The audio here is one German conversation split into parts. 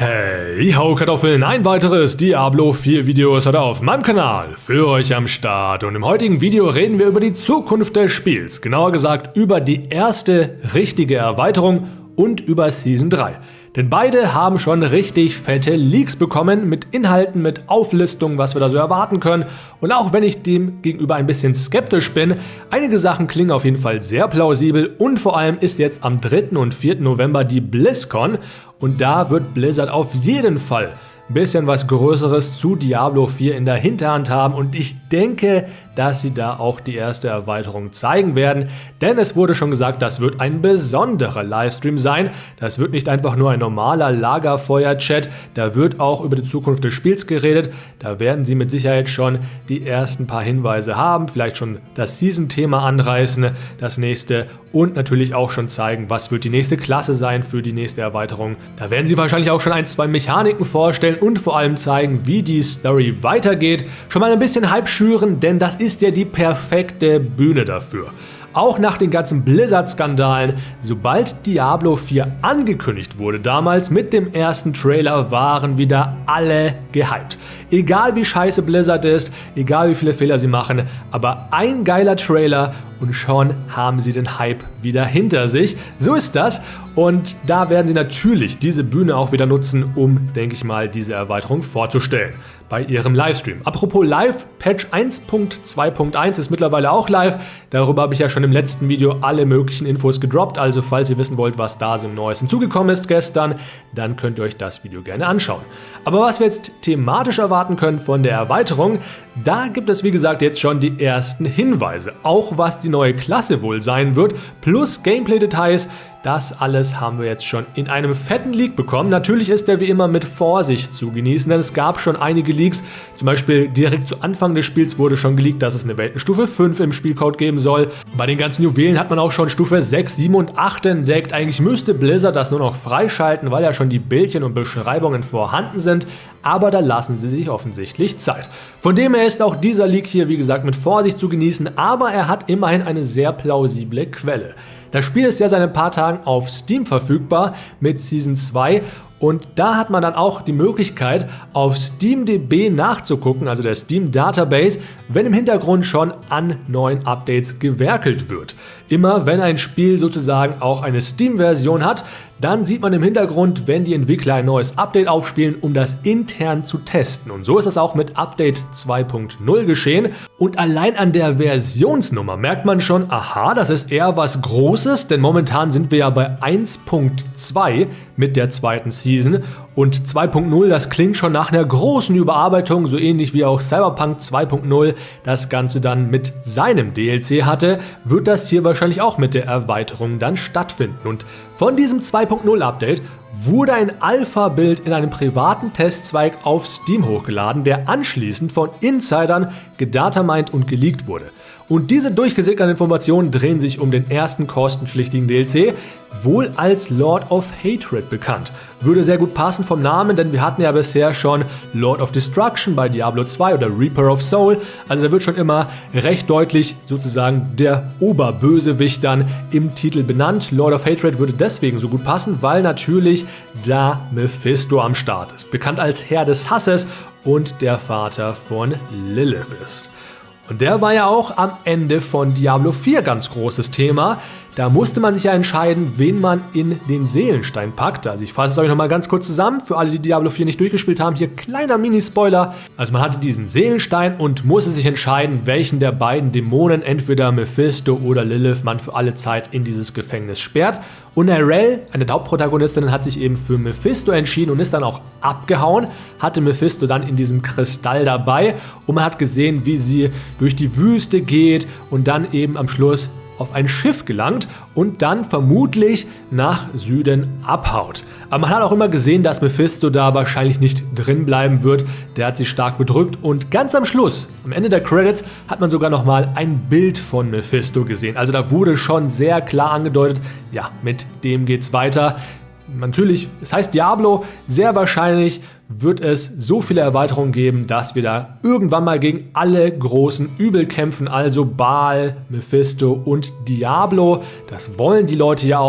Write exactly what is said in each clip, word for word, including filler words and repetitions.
Hey ho Kartoffeln, ein weiteres Diablo vier Video ist heute auf meinem Kanal für euch am Start und im heutigen Video reden wir über die Zukunft des Spiels, genauer gesagt über die erste richtige Erweiterung und über Season drei. Denn beide haben schon richtig fette Leaks bekommen mit Inhalten, mit Auflistungen, was wir da so erwarten können. Und auch wenn ich dem gegenüber ein bisschen skeptisch bin, einige Sachen klingen auf jeden Fall sehr plausibel und vor allem ist jetzt am dritten und vierten November die BlizzCon und da wird Blizzard auf jeden Fall ein bisschen was Größeres zu Diablo vier in der Hinterhand haben und ich denke, dass sie da auch die erste Erweiterung zeigen werden, denn es wurde schon gesagt, das wird ein besonderer Livestream sein. Das wird nicht einfach nur ein normaler Lagerfeuer-Chat, da wird auch über die Zukunft des Spiels geredet. Da werden sie mit Sicherheit schon die ersten paar Hinweise haben, vielleicht schon das Season-Thema anreißen, das nächste und natürlich auch schon zeigen, was wird die nächste Klasse sein für die nächste Erweiterung. Da werden sie wahrscheinlich auch schon ein, zwei Mechaniken vorstellen und vor allem zeigen, wie die Story weitergeht. Schon mal ein bisschen Hype schüren, denn das ist ja die perfekte Bühne dafür. Auch nach den ganzen Blizzard-Skandalen, sobald Diablo vier angekündigt wurde damals mit dem ersten Trailer, waren wieder alle gehypt. Egal wie scheiße Blizzard ist, egal wie viele Fehler sie machen, aber ein geiler Trailer und schon haben sie den Hype wieder hinter sich. So ist das und da werden sie natürlich diese Bühne auch wieder nutzen, um, denke ich mal, diese Erweiterung vorzustellen bei ihrem Livestream. Apropos live, Patch eins Punkt zwei Punkt eins ist mittlerweile auch live. Darüber habe ich ja schon im letzten Video alle möglichen Infos gedroppt, also falls ihr wissen wollt, was da so Neues hinzugekommen ist gestern, dann könnt ihr euch das Video gerne anschauen. Aber was wir jetzt thematisch erwarten können von der Erweiterung, da gibt es wie gesagt jetzt schon die ersten Hinweise, auch was die neue Klasse wohl sein wird, plus Gameplay-Details. Das alles haben wir jetzt schon in einem fetten Leak bekommen. Natürlich ist der wie immer mit Vorsicht zu genießen, denn es gab schon einige Leaks. Zum Beispiel direkt zu Anfang des Spiels wurde schon geleakt, dass es eine Weltenstufe fünf im Spielcode geben soll. Bei den ganzen Juwelen hat man auch schon Stufe sechs, sieben und acht entdeckt. Eigentlich müsste Blizzard das nur noch freischalten, weil ja schon die Bildchen und Beschreibungen vorhanden sind. Aber da lassen sie sich offensichtlich Zeit. Von dem her ist auch dieser Leak hier wie gesagt mit Vorsicht zu genießen, aber er hat immerhin eine sehr plausible Quelle. Das Spiel ist ja seit ein paar Tagen auf Steam verfügbar mit Season zwei und da hat man dann auch die Möglichkeit auf SteamDB nachzugucken, also der Steam Database, wenn im Hintergrund schon an neuen Updates gewerkelt wird. Immer wenn ein Spiel sozusagen auch eine Steam-Version hat, dann sieht man im Hintergrund, wenn die Entwickler ein neues Update aufspielen, um das intern zu testen. Und so ist das auch mit Update zwei Punkt null geschehen. Und allein an der Versionsnummer merkt man schon, aha, das ist eher was Großes, denn momentan sind wir ja bei eins Punkt zwei mit der zweiten Season. Und zwei Punkt null, das klingt schon nach einer großen Überarbeitung, so ähnlich wie auch Cyberpunk zwei Punkt null das Ganze dann mit seinem D L C hatte, wird das hier wahrscheinlich auch mit der Erweiterung dann stattfinden. Und von diesem zwei Punkt null Update wurde ein Alpha-Bild in einem privaten Testzweig auf Steam hochgeladen, der anschließend von Insidern gedatamined und geleakt wurde. Und diese durchgesickerten Informationen drehen sich um den ersten kostenpflichtigen D L C, wohl als Lord of Hatred bekannt. Würde sehr gut passen vom Namen, denn wir hatten ja bisher schon Lord of Destruction bei Diablo zwei oder Reaper of Soul. Also da wird schon immer recht deutlich sozusagen der Oberbösewicht dann im Titel benannt. Lord of Hatred würde deswegen so gut passen, weil natürlich da Mephisto am Start ist. Bekannt als Herr des Hasses und der Vater von Lilith ist. Und der war ja auch am Ende von Diablo vier ganz großes Thema. Da musste man sich ja entscheiden, wen man in den Seelenstein packt. Also ich fasse es euch nochmal ganz kurz zusammen. Für alle, die Diablo vier nicht durchgespielt haben, hier kleiner Mini-Spoiler. Also man hatte diesen Seelenstein und musste sich entscheiden, welchen der beiden Dämonen, entweder Mephisto oder Lilith, man für alle Zeit in dieses Gefängnis sperrt. Und Arel, eine der Hauptprotagonistinnen, hat sich eben für Mephisto entschieden und ist dann auch abgehauen. Hatte Mephisto dann in diesem Kristall dabei und man hat gesehen, wie sie durch die Wüste geht und dann eben am Schluss auf ein Schiff gelangt und dann vermutlich nach Süden abhaut. Aber man hat auch immer gesehen, dass Mephisto da wahrscheinlich nicht drin bleiben wird. Der hat sie stark bedrückt und ganz am Schluss, am Ende der Credits, hat man sogar nochmal ein Bild von Mephisto gesehen. Also da wurde schon sehr klar angedeutet, ja, mit dem geht's weiter. Natürlich, es heißt Diablo, sehr wahrscheinlich wird es so viele Erweiterungen geben, dass wir da irgendwann mal gegen alle großen Übel kämpfen, also Baal, Mephisto und Diablo. Das wollen die Leute ja auch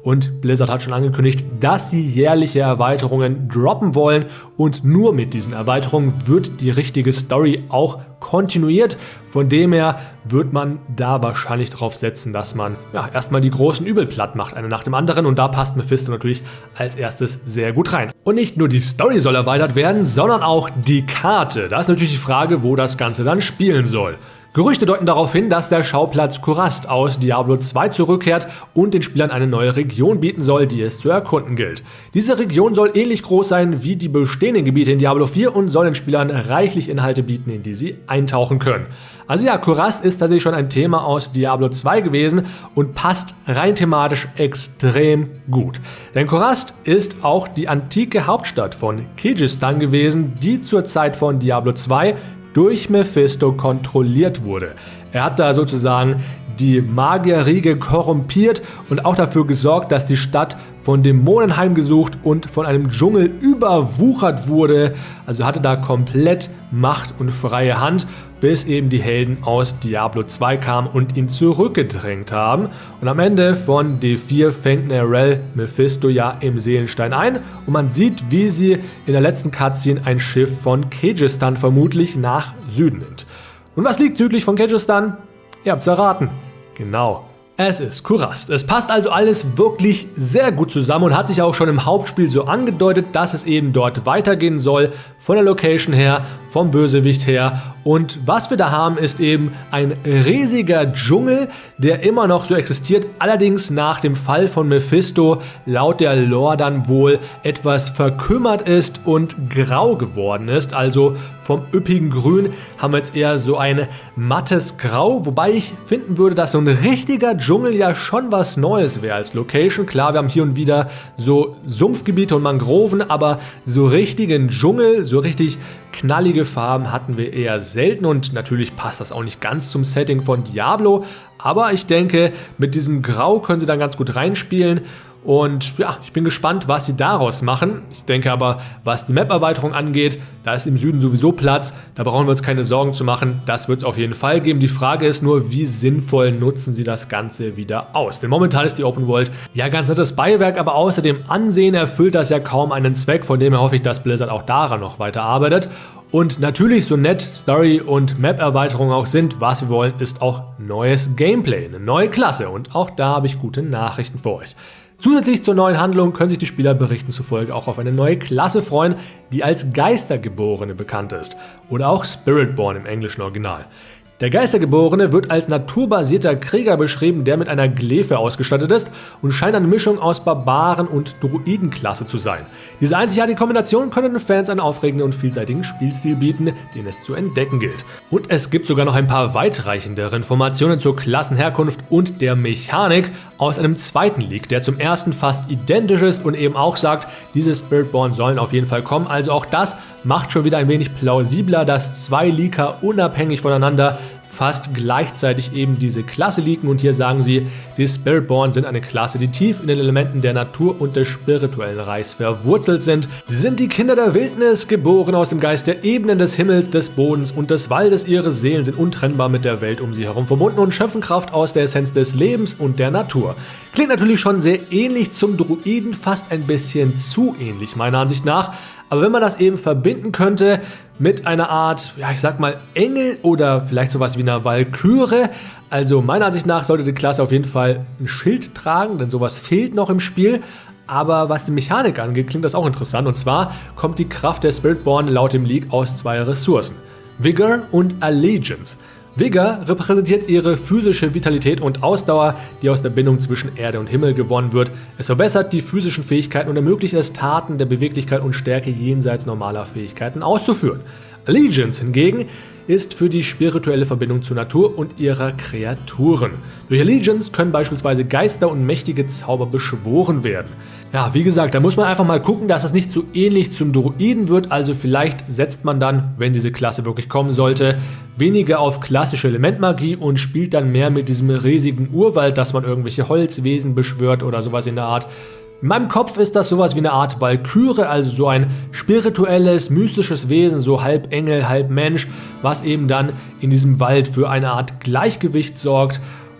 und Blizzard hat schon angekündigt, dass sie jährliche Erweiterungen droppen wollen und nur mit diesen Erweiterungen wird die richtige Story auch kontinuiert. Von dem her wird man da wahrscheinlich darauf setzen, dass man ja, erstmal die großen Übel platt macht, eine nach dem anderen, und da passt Mephisto natürlich als erstes sehr gut rein. Und nicht nur die Story soll erweitert werden, sondern auch die Karte. Da ist natürlich die Frage, wo das Ganze dann spielen soll. Gerüchte deuten darauf hin, dass der Schauplatz Kurast aus Diablo zwei zurückkehrt und den Spielern eine neue Region bieten soll, die es zu erkunden gilt. Diese Region soll ähnlich groß sein wie die bestehenden Gebiete in Diablo vier und soll den Spielern reichlich Inhalte bieten, in die sie eintauchen können. Also ja, Kurast ist tatsächlich schon ein Thema aus Diablo zwei gewesen und passt rein thematisch extrem gut. Denn Kurast ist auch die antike Hauptstadt von Kyrgyzstan gewesen, die zur Zeit von Diablo zwei durch Mephisto kontrolliert wurde. Er hat da sozusagen die Magierriege korrumpiert und auch dafür gesorgt, dass die Stadt von Dämonen heimgesucht und von einem Dschungel überwuchert wurde. Also hatte da komplett Macht und freie Hand, bis eben die Helden aus Diablo zwei kamen und ihn zurückgedrängt haben. Und am Ende von D vier fängt Neyrelle Mephisto ja im Seelenstein ein und man sieht, wie sie in der letzten Cutscene ein Schiff von Kyrgyzstan vermutlich nach Süden nimmt. Und was liegt südlich von Kyrgyzstan? Ihr habt's erraten. Genau. Es ist Kurast. Es passt also alles wirklich sehr gut zusammen und hat sich auch schon im Hauptspiel so angedeutet, dass es eben dort weitergehen soll, von der Location her, vom Bösewicht her. Und was wir da haben, ist eben ein riesiger Dschungel, der immer noch so existiert, allerdings nach dem Fall von Mephisto laut der Lore dann wohl etwas verkümmert ist und grau geworden ist. Also vom üppigen Grün haben wir jetzt eher so ein mattes Grau, wobei ich finden würde, dass so ein richtiger Dschungel ja schon was Neues wäre als Location. Klar, wir haben hier und wieder so Sumpfgebiete und Mangroven, aber so richtigen Dschungel, so richtig knallige Farben hatten wir eher selten und natürlich passt das auch nicht ganz zum Setting von Diablo, aber ich denke, mit diesem Grau können sie dann ganz gut reinspielen. Und ja, ich bin gespannt, was sie daraus machen. Ich denke aber, was die Map-Erweiterung angeht, da ist im Süden sowieso Platz. Da brauchen wir uns keine Sorgen zu machen. Das wird es auf jeden Fall geben. Die Frage ist nur, wie sinnvoll nutzen sie das Ganze wieder aus? Denn momentan ist die Open World ja ganz nettes Beiwerk, aber außer dem Ansehen erfüllt das ja kaum einen Zweck. Von dem her hoffe ich, dass Blizzard auch daran noch weiter arbeitet. Und natürlich, so nett Story- und Map-Erweiterungen auch sind, was wir wollen, ist auch neues Gameplay, eine neue Klasse. Und auch da habe ich gute Nachrichten für euch. Zusätzlich zur neuen Handlung können sich die Spieler Berichten zufolge auch auf eine neue Klasse freuen, die als Geistergeborene bekannt ist. Oder auch Spiritborn im englischen Original. Der Geistergeborene wird als naturbasierter Krieger beschrieben, der mit einer Glefe ausgestattet ist und scheint eine Mischung aus Barbaren- und Druidenklasse zu sein. Diese einzigartige Kombination können den Fans einen aufregenden und vielseitigen Spielstil bieten, den es zu entdecken gilt. Und es gibt sogar noch ein paar weitreichendere Informationen zur Klassenherkunft und der Mechanik aus einem zweiten Leak, der zum ersten fast identisch ist und eben auch sagt, diese Spiritborn sollen auf jeden Fall kommen. Also auch das macht schon wieder ein wenig plausibler, dass zwei Leaker unabhängig voneinander fast gleichzeitig eben diese Klasse leaken und hier sagen sie, die Spiritborn sind eine Klasse, die tief in den Elementen der Natur und des spirituellen Reichs verwurzelt sind. Sie sind die Kinder der Wildnis, geboren aus dem Geist der Ebenen des Himmels, des Bodens und des Waldes. Ihre Seelen sind untrennbar mit der Welt um sie herum verbunden und schöpfen Kraft aus der Essenz des Lebens und der Natur. Klingt natürlich schon sehr ähnlich zum Druiden, fast ein bisschen zu ähnlich meiner Ansicht nach. Aber wenn man das eben verbinden könnte mit einer Art, ja ich sag mal Engel oder vielleicht sowas wie einer Walküre, also meiner Ansicht nach sollte die Klasse auf jeden Fall ein Schild tragen, denn sowas fehlt noch im Spiel. Aber was die Mechanik angeht, klingt das auch interessant. Und zwar kommt die Kraft der Spiritborn laut dem Leak aus zwei Ressourcen: Vigor und Allegiance. Vigor repräsentiert ihre physische Vitalität und Ausdauer, die aus der Bindung zwischen Erde und Himmel gewonnen wird. Es verbessert die physischen Fähigkeiten und ermöglicht es, Taten der Beweglichkeit und Stärke jenseits normaler Fähigkeiten auszuführen. Allegiance hingegen ist für die spirituelle Verbindung zur Natur und ihrer Kreaturen. Durch Allegiance können beispielsweise Geister und mächtige Zauber beschworen werden. Ja, wie gesagt, da muss man einfach mal gucken, dass es nicht so ähnlich zum Druiden wird, also vielleicht setzt man dann, wenn diese Klasse wirklich kommen sollte, weniger auf klassische Elementmagie und spielt dann mehr mit diesem riesigen Urwald, dass man irgendwelche Holzwesen beschwört oder sowas in der Art. In meinem Kopf ist das sowas wie eine Art Walküre, also so ein spirituelles, mystisches Wesen, so halb Engel, halb Mensch, was eben dann in diesem Wald für eine Art Gleichgewicht sorgt.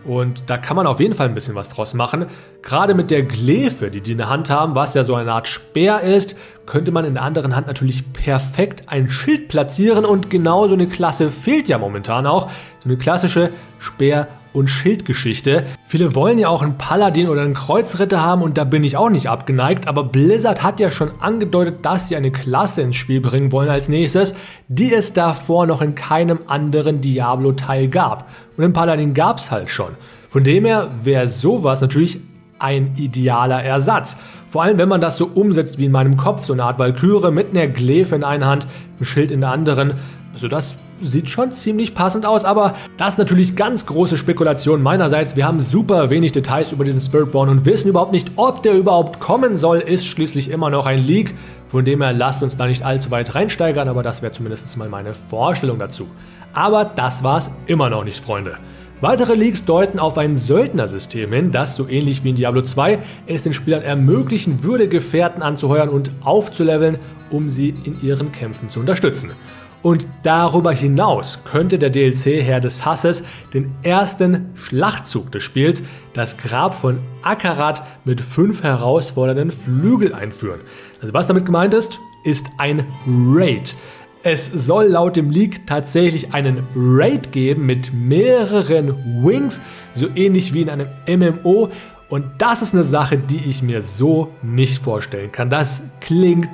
Und da kann man auf jeden Fall ein bisschen was draus machen. Gerade mit der Glefe, die die in der Hand haben, was ja so eine Art Speer ist, könnte man in der anderen Hand natürlich perfekt ein Schild platzieren. Und genau so eine Klasse fehlt ja momentan auch. So eine klassische Speer- und Schildgeschichte. Viele wollen ja auch einen Paladin oder einen Kreuzritter haben und da bin ich auch nicht abgeneigt, aber Blizzard hat ja schon angedeutet, dass sie eine Klasse ins Spiel bringen wollen als nächstes, die es davor noch in keinem anderen Diablo-Teil gab. Und einen Paladin gab es halt schon. Von dem her wäre sowas natürlich ein idealer Ersatz. Vor allem, wenn man das so umsetzt wie in meinem Kopf, so eine Art Walküre mit einer Glefe in einer Hand, ein Schild in der anderen. Also das sieht schon ziemlich passend aus, aber das ist natürlich ganz große Spekulation meinerseits. Wir haben super wenig Details über diesen Spiritborn und wissen überhaupt nicht, ob der überhaupt kommen soll. Ist schließlich immer noch ein Leak, von dem her lasst uns da nicht allzu weit reinsteigern, aber das wäre zumindest mal meine Vorstellung dazu. Aber das war's immer noch nicht, Freunde. Weitere Leaks deuten auf ein Söldnersystem hin, das so ähnlich wie in Diablo zwei es den Spielern ermöglichen würde, Gefährten anzuheuern und aufzuleveln, um sie in ihren Kämpfen zu unterstützen. Und darüber hinaus könnte der D L C Herr des Hasses den ersten Schlachtzug des Spiels, das Grab von Akarat mit fünf herausfordernden Flügel einführen. Also was damit gemeint ist, ist ein Raid. Es soll laut dem Leak tatsächlich einen Raid geben mit mehreren Wings, so ähnlich wie in einem M M O. Und das ist eine Sache, die ich mir so nicht vorstellen kann. Das klingt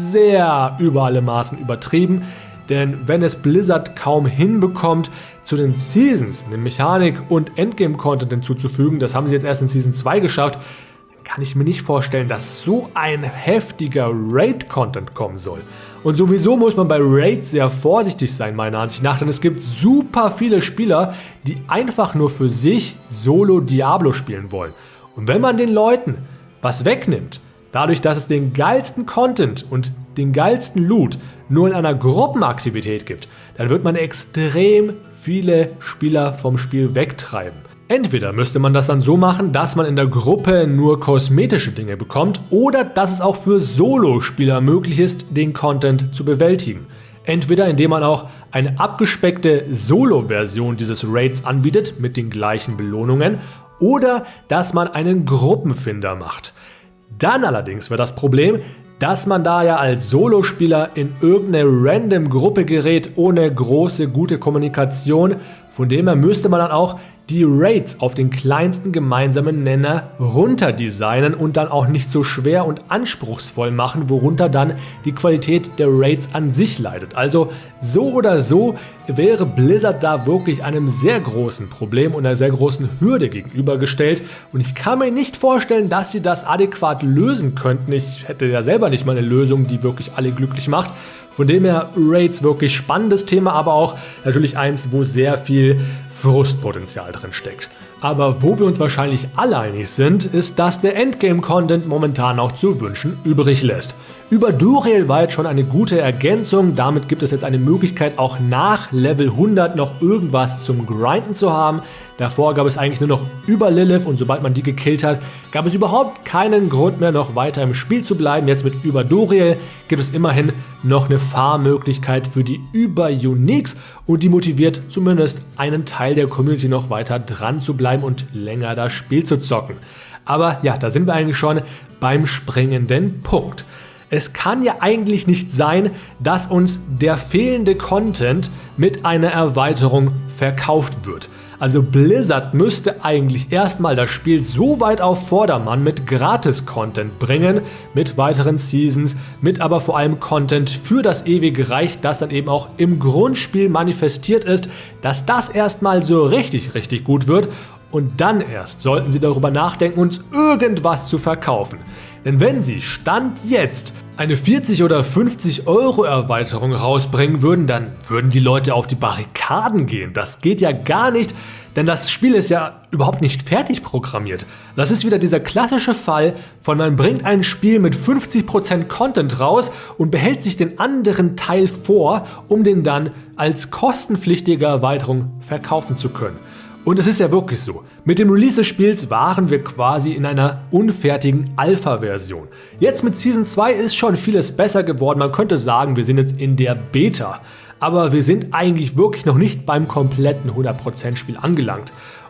sehr über alle Maßen übertrieben. Denn wenn es Blizzard kaum hinbekommt, zu den Seasons eine Mechanik und Endgame-Content hinzuzufügen, das haben sie jetzt erst in Season zwei geschafft, dann kann ich mir nicht vorstellen, dass so ein heftiger Raid-Content kommen soll. Und sowieso muss man bei Raids sehr vorsichtig sein, meiner Ansicht nach, denn es gibt super viele Spieler, die einfach nur für sich Solo Diablo spielen wollen. Und wenn man den Leuten was wegnimmt, dadurch, dass es den geilsten Content und den geilsten Loot nur in einer Gruppenaktivität gibt, dann wird man extrem viele Spieler vom Spiel wegtreiben. Entweder müsste man das dann so machen, dass man in der Gruppe nur kosmetische Dinge bekommt, oder dass es auch für Solo-Spieler möglich ist, den Content zu bewältigen. Entweder indem man auch eine abgespeckte Solo-Version dieses Raids anbietet mit den gleichen Belohnungen, oder dass man einen Gruppenfinder macht. Dann allerdings wäre das Problem, dass man da ja als Solospieler in irgendeine random Gruppe gerät, ohne große, gute Kommunikation. Von dem her müsste man dann auch die Raids auf den kleinsten gemeinsamen Nenner runterdesignen und dann auch nicht so schwer und anspruchsvoll machen, worunter dann die Qualität der Raids an sich leidet. Also so oder so wäre Blizzard da wirklich einem sehr großen Problem und einer sehr großen Hürde gegenübergestellt. Und ich kann mir nicht vorstellen, dass sie das adäquat lösen könnten. Ich hätte ja selber nicht mal eine Lösung, die wirklich alle glücklich macht. Von dem her Raids wirklich spannendes Thema, aber auch natürlich eins, wo sehr viel Frustpotenzial drin steckt. Aber wo wir uns wahrscheinlich alle einig sind, ist, dass der Endgame-Content momentan noch zu wünschen übrig lässt. Über Duriel war jetzt schon eine gute Ergänzung, damit gibt es jetzt eine Möglichkeit, auch nach Level hundert noch irgendwas zum Grinden zu haben. Davor gab es eigentlich nur noch über Lilith und sobald man die gekillt hat, gab es überhaupt keinen Grund mehr, noch weiter im Spiel zu bleiben. Jetzt mit über Duriel gibt es immerhin noch eine Farmmöglichkeit für die Über-Uniques und die motiviert zumindest einen Teil der Community noch weiter dran zu bleiben und länger das Spiel zu zocken. Aber ja, da sind wir eigentlich schon beim springenden Punkt. Es kann ja eigentlich nicht sein, dass uns der fehlende Content mit einer Erweiterung verkauft wird. Also Blizzard müsste eigentlich erstmal das Spiel so weit auf Vordermann mit Gratis-Content bringen, mit weiteren Seasons, mit aber vor allem Content für das ewige Reich, das dann eben auch im Grundspiel manifestiert ist, dass das erstmal so richtig, richtig gut wird. Und dann erst sollten sie darüber nachdenken, uns irgendwas zu verkaufen. Denn wenn sie Stand jetzt eine vierzig oder fünfzig Euro Erweiterung rausbringen würden, dann würden die Leute auf die Barrikaden gehen. Das geht ja gar nicht, denn das Spiel ist ja überhaupt nicht fertig programmiert. Das ist wieder dieser klassische Fall von man bringt ein Spiel mit fünfzig Prozent Content raus und behält sich den anderen Teil vor, um den dann als kostenpflichtige Erweiterung verkaufen zu können. Und es ist ja wirklich so, mit dem Release des Spiels waren wir quasi in einer unfertigen Alpha-Version. Jetzt mit Season zwei ist schon vieles besser geworden, man könnte sagen, wir sind jetzt in der Beta. Aber wir sind eigentlich wirklich noch nicht beim kompletten hundert Prozent Spiel angelangt.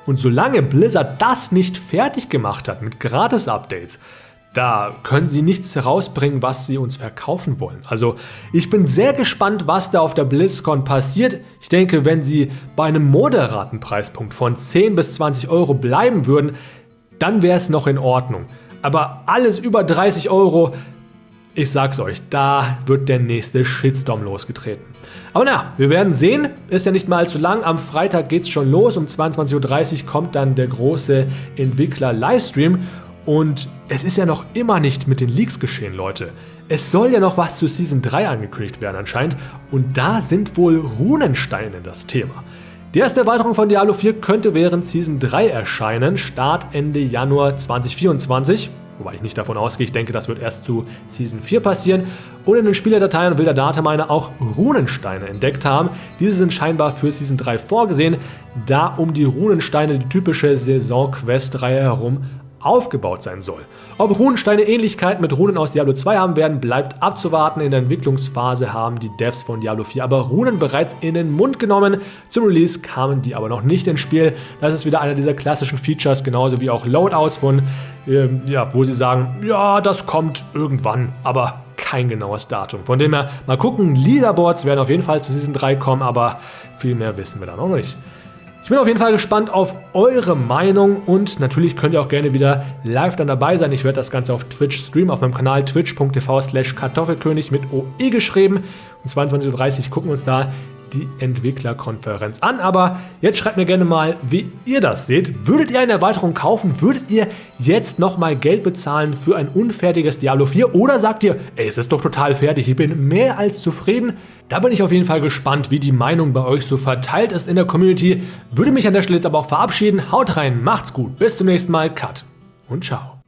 Und solange Blizzard das nicht fertig gemacht hat mit Gratis-Updates, da können sie nichts herausbringen, was sie uns verkaufen wollen. Also ich bin sehr gespannt, was da auf der BlizzCon passiert. Ich denke, wenn sie bei einem moderaten Preispunkt von zehn bis zwanzig Euro bleiben würden, dann wäre es noch in Ordnung. Aber alles über dreißig Euro, ich sag's euch, da wird der nächste Shitstorm losgetreten. Aber na, wir werden sehen, ist ja nicht mal allzu lang. Am Freitag geht's schon los, um zweiundzwanzig Uhr dreißig kommt dann der große Entwickler-Livestream. Und es ist ja noch immer nicht mit den Leaks geschehen, Leute. Es soll ja noch was zu Season drei angekündigt werden anscheinend. Und da sind wohl Runensteine das Thema. Die erste Erweiterung von Diablo vier könnte während Season drei erscheinen, Start Ende Januar zweitausendvierundzwanzig. Wobei ich nicht davon ausgehe, ich denke, das wird erst zu Season vier passieren. Und in den Spielerdateien will der Dataminer auch Runensteine entdeckt haben. Diese sind scheinbar für Season drei vorgesehen, da um die Runensteine die typische Saison-Quest-Reihe herum aufgebaut sein soll. Ob Runensteine Ähnlichkeiten mit Runen aus Diablo zwei haben werden, bleibt abzuwarten. In der Entwicklungsphase haben die Devs von Diablo vier aber Runen bereits in den Mund genommen. Zum Release kamen die aber noch nicht ins Spiel. Das ist wieder einer dieser klassischen Features, genauso wie auch Loadouts von, ähm, ja, wo sie sagen, ja, das kommt irgendwann, aber kein genaues Datum. Von dem her, mal gucken, Leaderboards werden auf jeden Fall zu Season drei kommen, aber viel mehr wissen wir da noch nicht. Ich bin auf jeden Fall gespannt auf eure Meinung und natürlich könnt ihr auch gerne wieder live dann dabei sein. Ich werde das Ganze auf Twitch streamen, auf meinem Kanal twitch punkt tv slash kartoffelkönig mit O E geschrieben. Um zweiundzwanzig Uhr dreißig gucken wir uns da die Entwicklerkonferenz an. Aber jetzt schreibt mir gerne mal, wie ihr das seht. Würdet ihr eine Erweiterung kaufen? Würdet ihr jetzt nochmal Geld bezahlen für ein unfertiges Diablo vier? Oder sagt ihr, ey, es ist doch total fertig, ich bin mehr als zufrieden? Da bin ich auf jeden Fall gespannt, wie die Meinung bei euch so verteilt ist in der Community. Würde mich an der Stelle jetzt aber auch verabschieden. Haut rein, macht's gut, bis zum nächsten Mal, Cut und ciao.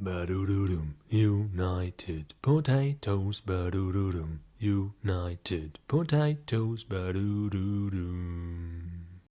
United Potatoes, United Potatoes,